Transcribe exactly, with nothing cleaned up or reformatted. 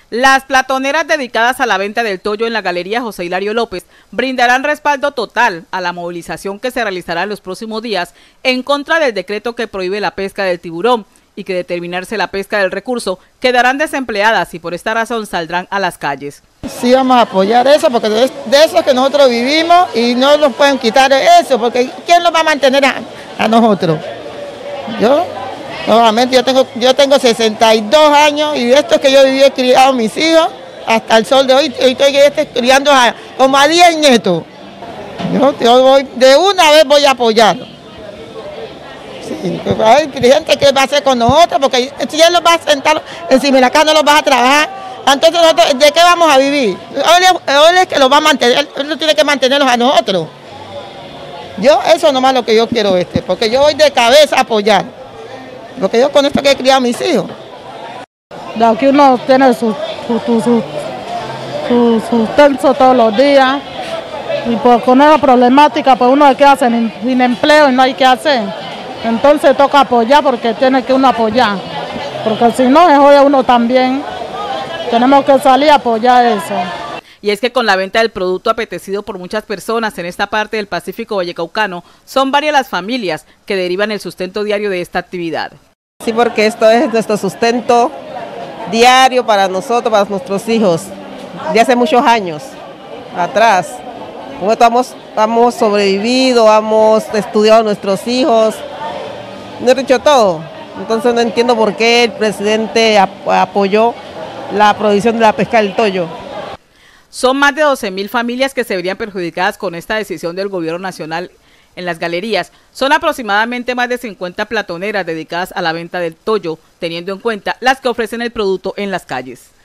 Las platoneras dedicadas a la venta del toyo en la Galería José Hilario López brindarán respaldo total a la movilización que se realizará en los próximos días en contra del decreto que prohíbe la pesca del tiburón y que, de terminarse la pesca del recurso, quedarán desempleadas y por esta razón saldrán a las calles. Sí, vamos a apoyar eso, porque de eso es que nosotros vivimos y no nos pueden quitar eso, porque ¿quién nos va a mantener a, a nosotros? Yo, nuevamente, yo tengo, yo tengo sesenta y dos años y de esto es que yo viví, he criado a mis hijos hasta el sol de hoy, y estoy este, criando a, como a diez nietos. Yo, yo voy, de una vez voy a apoyarlo. Sí, hay gente que va a hacer con nosotros, porque si él los va a sentar encima de la casa, no los va a trabajar. Entonces, nosotros, ¿de qué vamos a vivir? Él es que los va a mantener, él no tiene que mantenerlos a nosotros. Yo, eso nomás lo que yo quiero, este, porque yo voy de cabeza a apoyar. Porque yo con esto que he criado a mis hijos. De aquí uno tiene su, su, su, su, su sustento todos los días. Y pues con esa problemática, pues uno queda sin, sin empleo y no hay que hacer. Entonces toca apoyar porque tiene que uno apoyar. Porque si no, es hoy uno también. Tenemos que salir a apoyar eso. Y es que con la venta del producto apetecido por muchas personas en esta parte del Pacífico vallecaucano, son varias las familias que derivan el sustento diario de esta actividad. Sí, porque esto es nuestro sustento diario para nosotros, para nuestros hijos, de hace muchos años atrás. Con esto hemos, hemos sobrevivido, hemos estudiado a nuestros hijos, no he dicho todo. Entonces no entiendo por qué el presidente ap apoyó la prohibición de la pesca del toyo. Son más de doce mil familias que se verían perjudicadas con esta decisión del gobierno nacional. En las galerías son aproximadamente más de cincuenta platoneras dedicadas a la venta del toyo, teniendo en cuenta las que ofrecen el producto en las calles.